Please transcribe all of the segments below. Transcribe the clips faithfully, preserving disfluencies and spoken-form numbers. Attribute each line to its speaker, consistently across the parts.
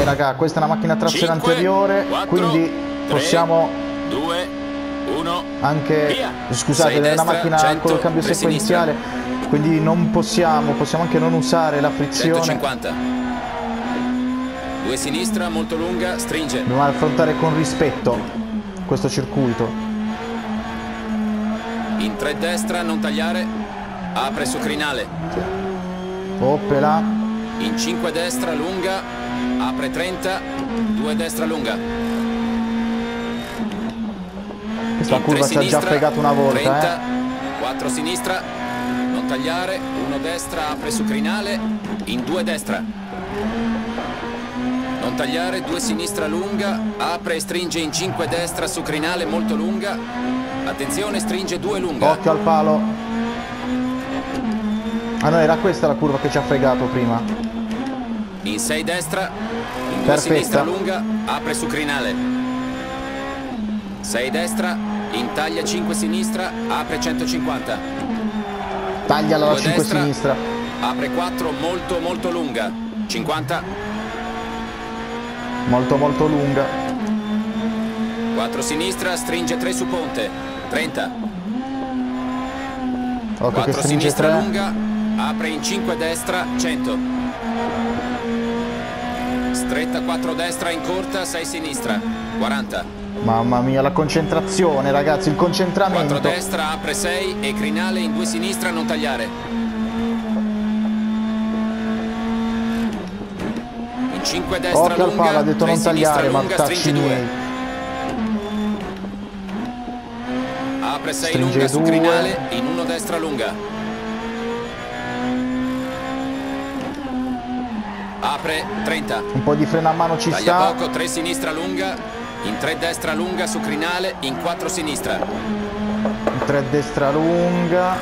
Speaker 1: raga, questa è una macchina a trazione cinque, anteriore, quattro, quindi tre, possiamo
Speaker 2: due, uno,
Speaker 1: anche
Speaker 2: via.
Speaker 1: Scusate, è una macchina cento, con il cambio sequenziale, sinistra. Quindi non possiamo, possiamo anche non usare la frizione.
Speaker 2: centocinquanta. Due sinistra, molto lunga, stringe.
Speaker 1: Dobbiamo affrontare con rispetto questo circuito.
Speaker 2: In tre destra, non tagliare, apre su crinale.
Speaker 1: Oppela.
Speaker 2: In cinque destra, lunga, apre trenta, due destra lunga.
Speaker 1: Questa in curva ci ha già fregato una volta.
Speaker 2: trenta,
Speaker 1: eh.
Speaker 2: quattro sinistra, non tagliare, uno destra, apre su crinale, in due destra. Non tagliare, due sinistra lunga, apre e stringe in cinque destra su crinale molto lunga. Attenzione, stringe due lunga.
Speaker 1: Occhio al palo. Ah no, era questa la curva che ci ha fregato prima.
Speaker 2: In sei destra, in due
Speaker 1: Perfetta.
Speaker 2: Sinistra lunga, apre su crinale. sei destra, in taglia cinque sinistra, apre centocinquanta.
Speaker 1: Tagliala la cinque
Speaker 2: destra,
Speaker 1: sinistra.
Speaker 2: Apre quattro, molto molto lunga. cinquanta.
Speaker 1: Molto molto lunga.
Speaker 2: quattro sinistra, stringe tre su ponte. trenta.
Speaker 1: Occhio che
Speaker 2: quattro
Speaker 1: stringe
Speaker 2: sinistra
Speaker 1: tre.
Speaker 2: lunga, apre in cinque destra, cento. Stretta quattro destra in corta, sei sinistra, quaranta.
Speaker 1: Mamma mia, la concentrazione, ragazzi, il concentramento.
Speaker 2: quattro destra, apre sei e crinale in due sinistra, non tagliare. In cinque destra
Speaker 1: Occhio
Speaker 2: lunga,
Speaker 1: al palo, ha detto non tagliare, ma
Speaker 2: lunga,
Speaker 1: tacci miei.
Speaker 2: Apre sei
Speaker 1: Stringe
Speaker 2: lunga su
Speaker 1: due.
Speaker 2: crinale, in uno destra lunga. Apre trenta.
Speaker 1: Un po' di freno a mano ci
Speaker 2: Taglia
Speaker 1: sta.
Speaker 2: poco, tre sinistra lunga, in tre destra lunga su crinale, in quattro sinistra.
Speaker 1: In tre destra lunga.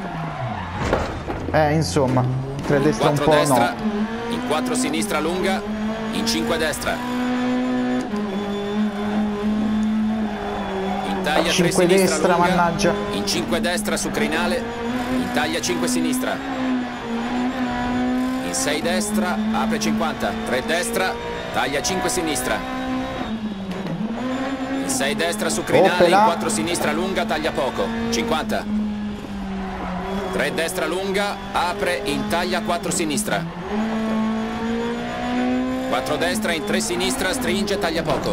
Speaker 1: Eh, insomma, tre destra un po'
Speaker 2: destra,
Speaker 1: no.
Speaker 2: In quattro sinistra lunga, in cinque destra. In taglia tre
Speaker 1: cinque
Speaker 2: sinistra
Speaker 1: destra,
Speaker 2: lunga,
Speaker 1: mannaggia.
Speaker 2: in cinque destra su crinale, in taglia cinque sinistra. sei destra, apre cinquanta, tre destra, taglia cinque sinistra. In sei destra su crinale,
Speaker 1: Opela.
Speaker 2: in quattro sinistra lunga, taglia poco, cinquanta. tre destra lunga, apre in taglia quattro sinistra. quattro destra, in tre sinistra, stringe, taglia poco.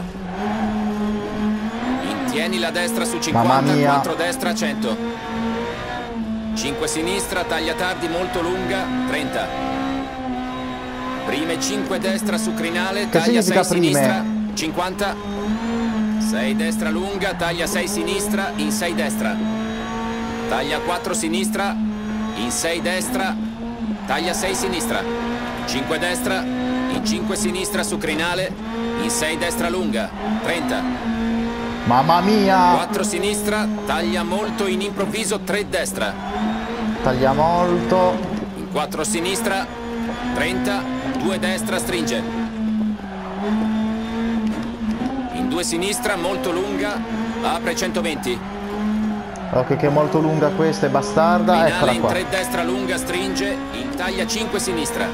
Speaker 2: Intieni la destra su cinquanta, quattro destra, cento. cinque sinistra, taglia tardi, molto lunga, trenta. Prime cinque destra su crinale,
Speaker 1: che
Speaker 2: taglia sei
Speaker 1: prime?
Speaker 2: sinistra, cinquanta. sei destra lunga, taglia sei sinistra, in sei destra. Taglia quattro sinistra, in sei destra, taglia sei sinistra. cinque destra, in cinque sinistra su crinale, in sei destra lunga, trenta.
Speaker 1: Mamma mia!
Speaker 2: quattro sinistra, taglia molto in improvviso, tre destra.
Speaker 1: Taglia molto.
Speaker 2: In quattro sinistra, trenta. due destra, stringe. In due sinistra, molto lunga, apre centoventi.
Speaker 1: Ok, che è molto lunga questa, è bastarda.
Speaker 2: Finale
Speaker 1: Eccola
Speaker 2: in
Speaker 1: qua.
Speaker 2: tre destra lunga, stringe, in taglia cinque sinistra.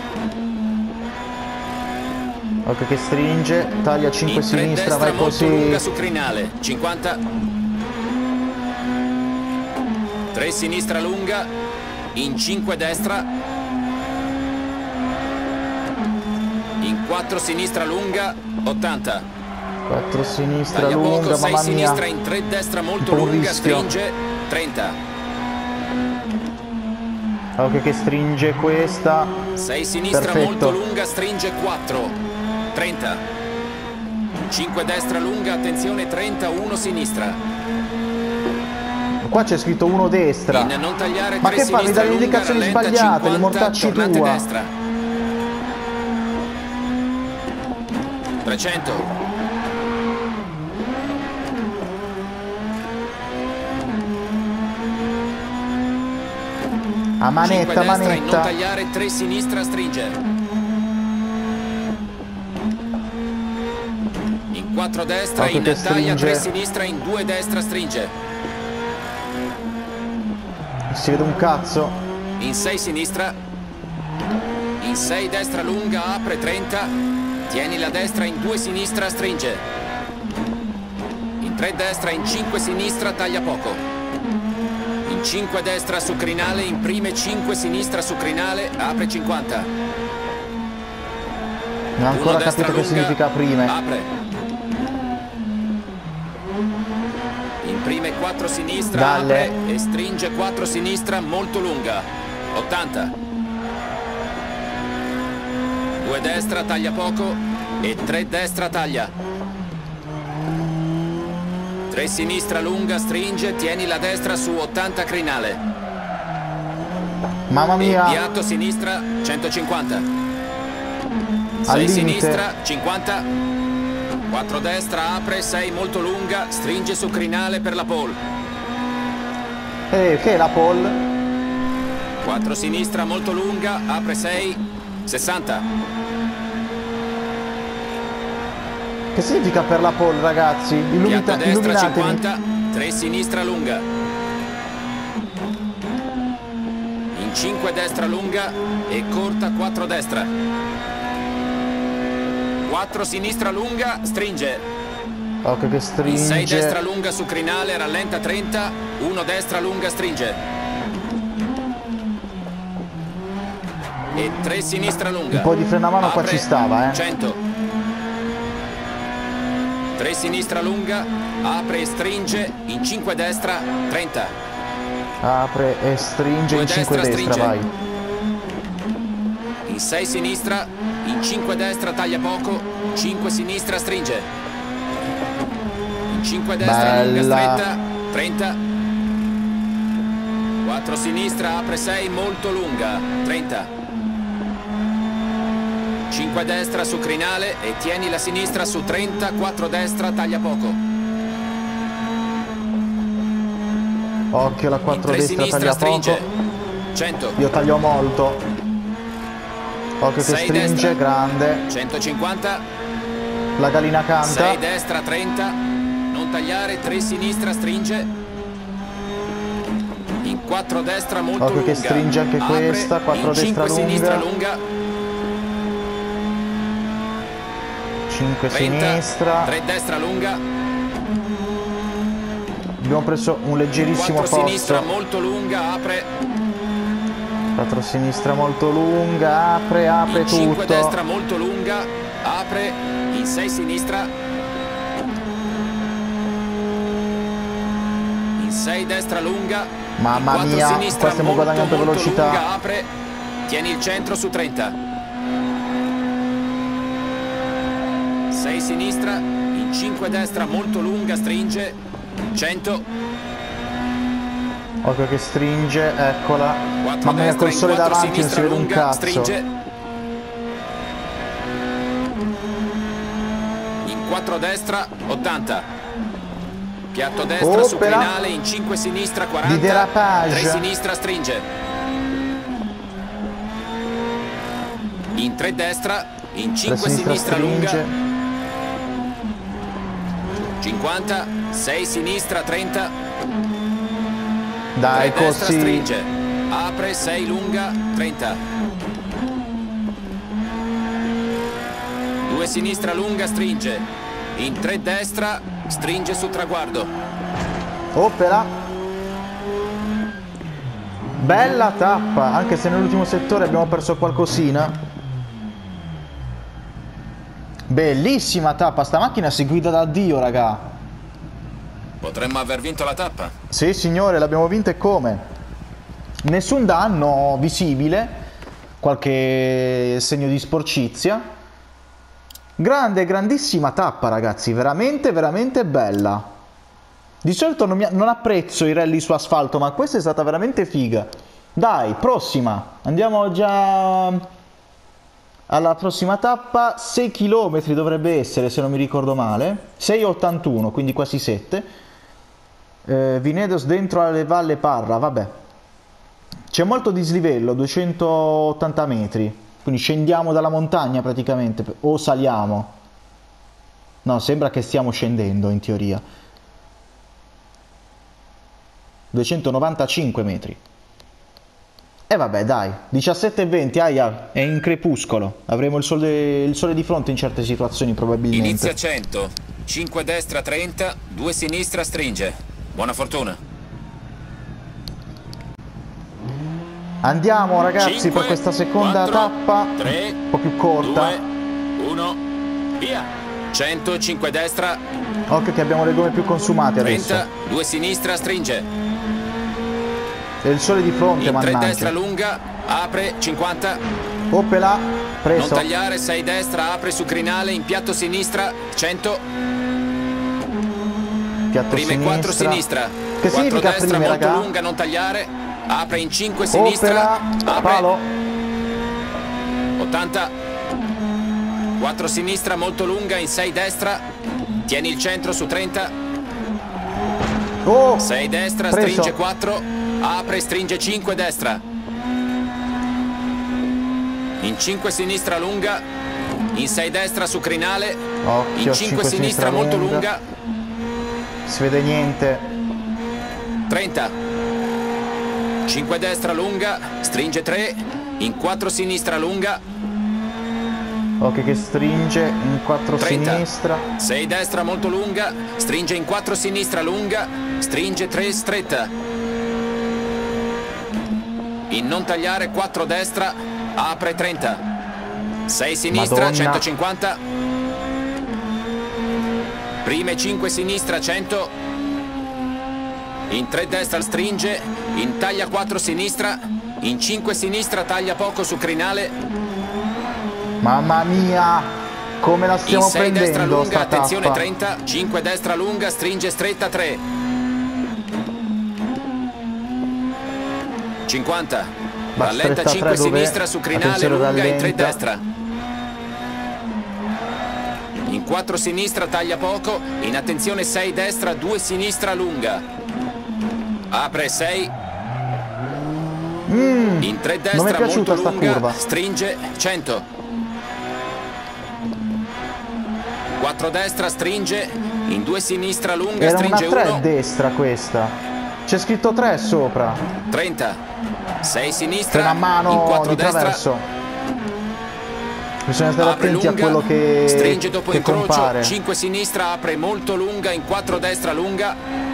Speaker 1: Ok, che stringe, taglia cinque
Speaker 2: in tre
Speaker 1: sinistra,
Speaker 2: destra,
Speaker 1: vai così.
Speaker 2: molto lunga su crinale, cinquanta. tre sinistra lunga, in cinque destra. In quattro sinistra lunga, ottanta.
Speaker 1: quattro sinistra
Speaker 2: Taglia
Speaker 1: lunga,
Speaker 2: poco, sei
Speaker 1: mamma
Speaker 2: sinistra,
Speaker 1: mia.
Speaker 2: in tre destra molto
Speaker 1: Un po' un
Speaker 2: lunga,
Speaker 1: rischio.
Speaker 2: stringe, trenta.
Speaker 1: Ok, che stringe questa.
Speaker 2: sei sinistra
Speaker 1: Perfetto.
Speaker 2: molto lunga, stringe quattro, trenta. cinque destra lunga, attenzione, trenta, uno sinistra.
Speaker 1: Qua c'è scritto uno destra.
Speaker 2: In non tagliare,
Speaker 1: Ma
Speaker 2: tre
Speaker 1: che fa? Mi
Speaker 2: sinistra
Speaker 1: dà le
Speaker 2: lunga,
Speaker 1: indicazioni
Speaker 2: rallenta,
Speaker 1: sbagliate, le
Speaker 2: cinquanta,
Speaker 1: mortacci
Speaker 2: tornante
Speaker 1: tua.
Speaker 2: destra. trecento.
Speaker 1: A manetta,
Speaker 2: cinque destra, in non
Speaker 1: manetta.
Speaker 2: tagliare, tre sinistra, stringe. In quattro destra,
Speaker 1: Occhio
Speaker 2: in
Speaker 1: che
Speaker 2: taglia,
Speaker 1: stringe.
Speaker 2: tre sinistra, in due destra, stringe.
Speaker 1: Si vede un cazzo.
Speaker 2: In sei sinistra, in sei destra lunga, apre trenta, tieni la destra, in due sinistra, stringe. In tre destra, in cinque sinistra, taglia poco. In cinque destra su crinale, imprime cinque sinistra su crinale, apre cinquanta.
Speaker 1: Non ho ancora capito che significa prime.
Speaker 2: Apre. Imprime quattro sinistra,
Speaker 1: Dalle.
Speaker 2: apre e stringe quattro sinistra molto lunga. ottanta. due destra, taglia poco e tre destra, taglia. tre sinistra lunga, stringe, tieni la destra su ottanta crinale.
Speaker 1: Mamma mia.
Speaker 2: E piatto sinistra, centocinquanta. sei
Speaker 1: limite.
Speaker 2: sinistra, cinquanta. quattro destra, apre, sei molto lunga, stringe su crinale per la pole.
Speaker 1: Eh, che è la pole?
Speaker 2: quattro sinistra molto lunga, apre sei, sessanta.
Speaker 1: Che significa per la pole, ragazzi? Illumita
Speaker 2: Piatto destra
Speaker 1: illuminatemi.
Speaker 2: cinquanta, tre sinistra lunga. In cinque destra lunga e corta quattro destra. quattro sinistra lunga, stringe.
Speaker 1: Occhio che stringe.
Speaker 2: In sei destra lunga su crinale, rallenta trenta, uno destra lunga, stringe. E tre sinistra lunga.
Speaker 1: Un po' di frenamano qua
Speaker 2: Apre,
Speaker 1: ci stava, eh.
Speaker 2: cento. tre sinistra lunga, apre e stringe, in cinque destra, trenta.
Speaker 1: Apre e stringe,
Speaker 2: due
Speaker 1: in cinque
Speaker 2: destra,
Speaker 1: destra,
Speaker 2: stringe.
Speaker 1: vai.
Speaker 2: In sei sinistra, in cinque destra, taglia poco, cinque sinistra, stringe. In cinque destra, lunga,
Speaker 1: Bella.
Speaker 2: stretta, trenta. quattro sinistra, apre sei, molto lunga, trenta. cinque destra su crinale e tieni la sinistra su trenta, quattro destra, taglia poco.
Speaker 1: Occhio la quattro
Speaker 2: In tre
Speaker 1: destra,
Speaker 2: sinistra,
Speaker 1: taglia
Speaker 2: stringe.
Speaker 1: poco.
Speaker 2: cento.
Speaker 1: Io taglio molto. Occhio che
Speaker 2: sei
Speaker 1: stringe,
Speaker 2: destra.
Speaker 1: grande.
Speaker 2: centocinquanta.
Speaker 1: La gallina canta.
Speaker 2: sei destra, trenta. Non tagliare, tre sinistra, stringe. In quattro destra molto
Speaker 1: Occhio
Speaker 2: lunga.
Speaker 1: che stringe anche
Speaker 2: Apre,
Speaker 1: questa, quattro
Speaker 2: in
Speaker 1: destra
Speaker 2: cinque sinistra
Speaker 1: lunga.
Speaker 2: lunga.
Speaker 1: cinque
Speaker 2: trenta.
Speaker 1: sinistra.
Speaker 2: tre destra lunga.
Speaker 1: Abbiamo preso un leggerissimo
Speaker 2: quattro sinistra
Speaker 1: posto.
Speaker 2: molto lunga, apre.
Speaker 1: quattro sinistra molto lunga, apre, apre
Speaker 2: In cinque
Speaker 1: tutto.
Speaker 2: destra molto lunga, apre. In sei sinistra. In sei destra lunga.
Speaker 1: Mamma
Speaker 2: in quattro
Speaker 1: mia,
Speaker 2: sinistra
Speaker 1: qua stiamo
Speaker 2: molto,
Speaker 1: guadagnando
Speaker 2: molto
Speaker 1: velocità.
Speaker 2: lunga, apre. Tieni il centro su trenta. sei sinistra, in cinque destra molto lunga, stringe. cento.
Speaker 1: Occhio che stringe, eccola.
Speaker 2: quattro
Speaker 1: Mamma mia,
Speaker 2: destra,
Speaker 1: col
Speaker 2: in
Speaker 1: sole
Speaker 2: quattro
Speaker 1: davanti non si
Speaker 2: sinistra
Speaker 1: vede un
Speaker 2: lunga,
Speaker 1: cazzo.
Speaker 2: stringe. In quattro destra, ottanta. Piatto destra su
Speaker 1: Opera.
Speaker 2: crinale, in cinque sinistra,
Speaker 1: Di
Speaker 2: quaranta.
Speaker 1: derapage.
Speaker 2: tre sinistra, stringe. In tre destra, in cinque
Speaker 1: sinistra
Speaker 2: sinistra,
Speaker 1: stringe.
Speaker 2: lunga. cinquanta, sei sinistra, trenta.
Speaker 1: Dai,
Speaker 2: tre destra,
Speaker 1: così.
Speaker 2: stringe. Apre, sei lunga, trenta. due sinistra lunga, stringe. In tre destra, stringe su traguardo.
Speaker 1: Opera. Bella tappa, anche se nell'ultimo settore abbiamo perso qualcosina. Bellissima tappa, sta macchina si guida da Dio, raga.
Speaker 2: Potremmo aver vinto la tappa.
Speaker 1: Sì, signore, l'abbiamo vinta e come? Nessun danno visibile, qualche segno di sporcizia. Grande, grandissima tappa, ragazzi, veramente, veramente bella. Di solito non, mi, non apprezzo i rally su asfalto, ma questa è stata veramente figa. Dai, prossima, andiamo già alla prossima tappa. Sei chilometri dovrebbe essere, se non mi ricordo male. sei virgola ottantuno, quindi quasi sette. Eh, Vinedos dentro alle Valle Parra, vabbè. C'è molto dislivello, duecentottanta metri. Quindi scendiamo dalla montagna praticamente, o saliamo. No, sembra che stiamo scendendo in teoria. duecentonovantacinque metri. E vabbè, dai, diciassette e venti, aia, è in crepuscolo. Avremo il sole, il sole di fronte in certe situazioni probabilmente.
Speaker 2: Inizia cento, cinque destra trenta, due sinistra stringe. Buona fortuna.
Speaker 1: Andiamo ragazzi
Speaker 2: cinque,
Speaker 1: per questa seconda
Speaker 2: quattro,
Speaker 1: tappa,
Speaker 2: tre,
Speaker 1: un po' più corta.
Speaker 2: due, uno, via. cento, cinque destra.
Speaker 1: Occhio che abbiamo le gomme più consumate
Speaker 2: trenta,
Speaker 1: adesso.
Speaker 2: due sinistra stringe.
Speaker 1: E il sole di fronte,
Speaker 2: In tre
Speaker 1: mannaggia.
Speaker 2: destra lunga, apre, cinquanta.
Speaker 1: Oppela, preso.
Speaker 2: Non tagliare, sei destra, apre su crinale, impiatto sinistra, cento.
Speaker 1: Piatto
Speaker 2: Prime
Speaker 1: sinistra.
Speaker 2: quattro sinistra.
Speaker 1: Che
Speaker 2: quattro
Speaker 1: significa
Speaker 2: destra,
Speaker 1: prime,
Speaker 2: molto
Speaker 1: raga?
Speaker 2: lunga, non tagliare. Apre in cinque sinistra.
Speaker 1: Oppela,
Speaker 2: Apre.
Speaker 1: palo.
Speaker 2: ottanta. quattro sinistra, molto lunga, in sei destra. Tieni il centro su trenta.
Speaker 1: Oh,
Speaker 2: sei destra,
Speaker 1: preso.
Speaker 2: stringe quattro. Apre, stringe cinque destra. In cinque sinistra lunga. In sei destra su crinale.
Speaker 1: Occhio,
Speaker 2: In cinque sinistra molto lunga.
Speaker 1: Si vede niente.
Speaker 2: trenta. cinque destra lunga. Stringe tre. In quattro sinistra lunga.
Speaker 1: Occhio che stringe in quattro
Speaker 2: trenta.
Speaker 1: sinistra.
Speaker 2: sei destra molto lunga. Stringe in quattro sinistra lunga. Stringe tre stretta. In non tagliare quattro destra. Apre trenta. sei sinistra,
Speaker 1: Madonna.
Speaker 2: centocinquanta. Prime cinque sinistra, cento. In tre destra stringe. In taglia quattro sinistra. In cinque sinistra taglia poco su crinale.
Speaker 1: Mamma mia, come la
Speaker 2: In
Speaker 1: stiamo
Speaker 2: sei destra
Speaker 1: prendendo
Speaker 2: lunga,
Speaker 1: sta
Speaker 2: attenzione
Speaker 1: tappa.
Speaker 2: trenta. cinque destra lunga, stringe stretta tre. cinquanta.
Speaker 1: Ma
Speaker 2: Rallenta
Speaker 1: stretta
Speaker 2: cinque
Speaker 1: tre dove?
Speaker 2: sinistra su crinale
Speaker 1: Attenzione,
Speaker 2: lunga in tre
Speaker 1: rallenta.
Speaker 2: destra. In quattro sinistra taglia poco. In attenzione sei destra, due sinistra lunga. Apre sei.
Speaker 1: Mm,
Speaker 2: In tre
Speaker 1: non mi è
Speaker 2: destra
Speaker 1: piaciuta
Speaker 2: molto
Speaker 1: sta
Speaker 2: lunga.
Speaker 1: curva.
Speaker 2: Stringe cento. quattro destra stringe. In due sinistra lunga
Speaker 1: Era una
Speaker 2: stringe
Speaker 1: tre
Speaker 2: uno.
Speaker 1: destra questa. C'è scritto tre sopra.
Speaker 2: trenta. sei sinistra.
Speaker 1: C'è una mano
Speaker 2: in quattro
Speaker 1: di
Speaker 2: destra.
Speaker 1: traverso. Bisogna stare
Speaker 2: Apre
Speaker 1: attenti
Speaker 2: lunga,
Speaker 1: a quello che,
Speaker 2: stringe dopo
Speaker 1: che
Speaker 2: incrocio,
Speaker 1: compare.
Speaker 2: cinque sinistra, apre molto lunga, in quattro destra lunga.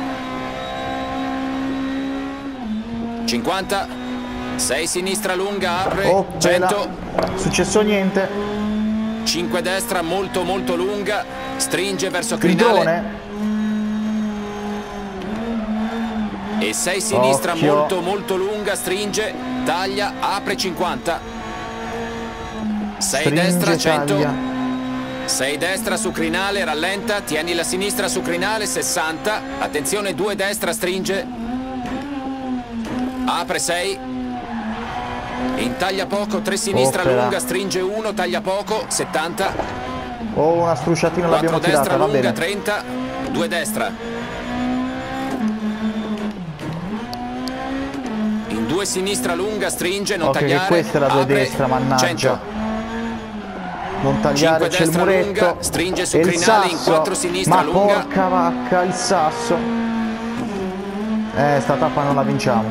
Speaker 2: cinquanta. sei sinistra lunga, apre
Speaker 1: Oh, bella.
Speaker 2: cento.
Speaker 1: Successo niente.
Speaker 2: cinque destra molto molto lunga, stringe verso
Speaker 1: Il
Speaker 2: crinale.
Speaker 1: drone.
Speaker 2: E sei sinistra
Speaker 1: Occhio.
Speaker 2: molto molto lunga, stringe, taglia, apre cinquanta. sei
Speaker 1: Stringe,
Speaker 2: destra cento.
Speaker 1: taglia.
Speaker 2: sei destra su crinale, rallenta, tieni la sinistra su crinale, sessanta. Attenzione, due destra, stringe. Apre sei. In taglia poco, tre sinistra
Speaker 1: Opera.
Speaker 2: lunga, stringe uno, taglia poco, settanta.
Speaker 1: Oh, una strusciatina l'abbiamo
Speaker 2: quattro destra
Speaker 1: tirata, va
Speaker 2: lunga,
Speaker 1: bene.
Speaker 2: trenta. due destra. In due sinistra lunga, stringe, non
Speaker 1: Occhio che
Speaker 2: tagliare.
Speaker 1: questa è la due
Speaker 2: apre,
Speaker 1: destra, mannaggia.
Speaker 2: cento.
Speaker 1: Non tagliare,
Speaker 2: cinque
Speaker 1: c'è il
Speaker 2: destra
Speaker 1: muretto.
Speaker 2: lunga, stringe su
Speaker 1: E il
Speaker 2: crinale, in
Speaker 1: sasso.
Speaker 2: quattro sinistra
Speaker 1: Ma
Speaker 2: lunga.
Speaker 1: porca vacca, il sasso. Eh, sta tappa non la vinciamo.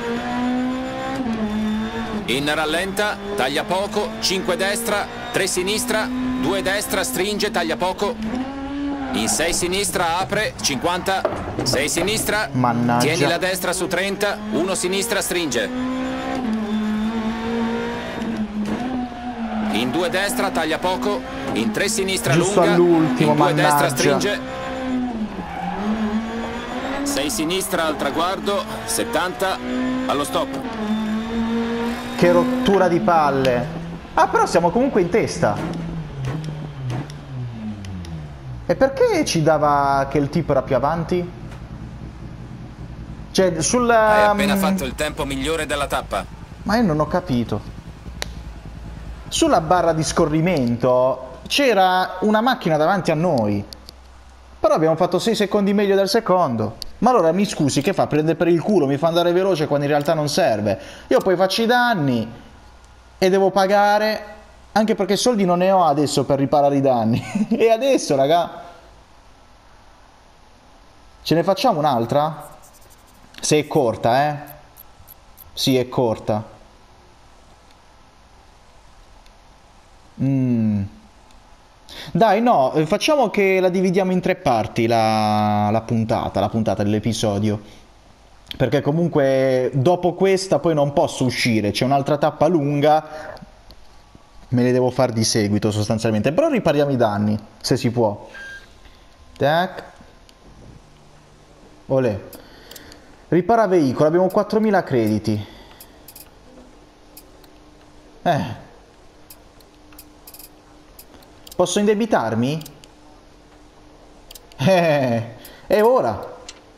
Speaker 2: In rallenta, taglia poco, cinque destra, tre sinistra, due destra, stringe, taglia poco. In sei sinistra, apre, cinquanta. sei sinistra,
Speaker 1: Mannaggia.
Speaker 2: tieni la destra su trenta, uno sinistra, stringe. In due destra, taglia poco. In tre sinistra,
Speaker 1: Giusto
Speaker 2: lunga.
Speaker 1: all'ultimo,
Speaker 2: In due destra,
Speaker 1: mannaggia.
Speaker 2: stringe. sei sinistra al traguardo, settanta, allo stop.
Speaker 1: Che rottura di palle. Ah, però siamo comunque in testa. E perché ci dava che il tipo era più avanti? Cioè, sul...
Speaker 2: Hai appena fatto il tempo migliore della tappa.
Speaker 1: Ma io non ho capito. Sulla barra di scorrimento c'era una macchina davanti a noi. Però abbiamo fatto sei secondi meglio del secondo. Ma allora mi scusi, che fa? Prende per il culo, mi fa andare veloce quando in realtà non serve. Io poi faccio i danni e devo pagare, anche perché soldi non ne ho adesso per riparare i danni. E adesso, raga, ce ne facciamo un'altra? Se è corta, eh? Sì, è corta. Mm. Dai, no, eh, facciamo che la dividiamo in tre parti la, la puntata, la puntata dell'episodio. Perché comunque dopo questa poi non posso uscire, c'è un'altra tappa lunga, me le devo fare di seguito sostanzialmente. Però ripariamo i danni, se si può. Tac. Olè. Ripara veicolo, abbiamo quattromila crediti. Eh. Posso indebitarmi? Eh, e ora?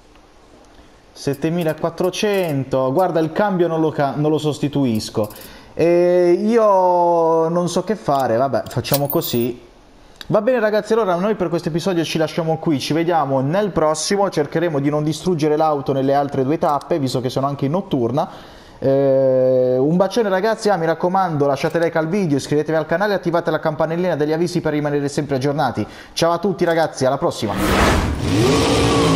Speaker 1: settemilaquattrocento, guarda il cambio non lo, ca non lo sostituisco. E io non so che fare, vabbè, facciamo così. Va bene ragazzi, allora noi per questo episodio ci lasciamo qui, ci vediamo nel prossimo, cercheremo di non distruggere l'auto nelle altre due tappe, visto che sono anche in notturna. Eh, un bacione ragazzi, ah, mi raccomando lasciate like al video, iscrivetevi al canale e attivate la campanellina degli avvisi per rimanere sempre aggiornati. Ciao a tutti ragazzi, alla prossima!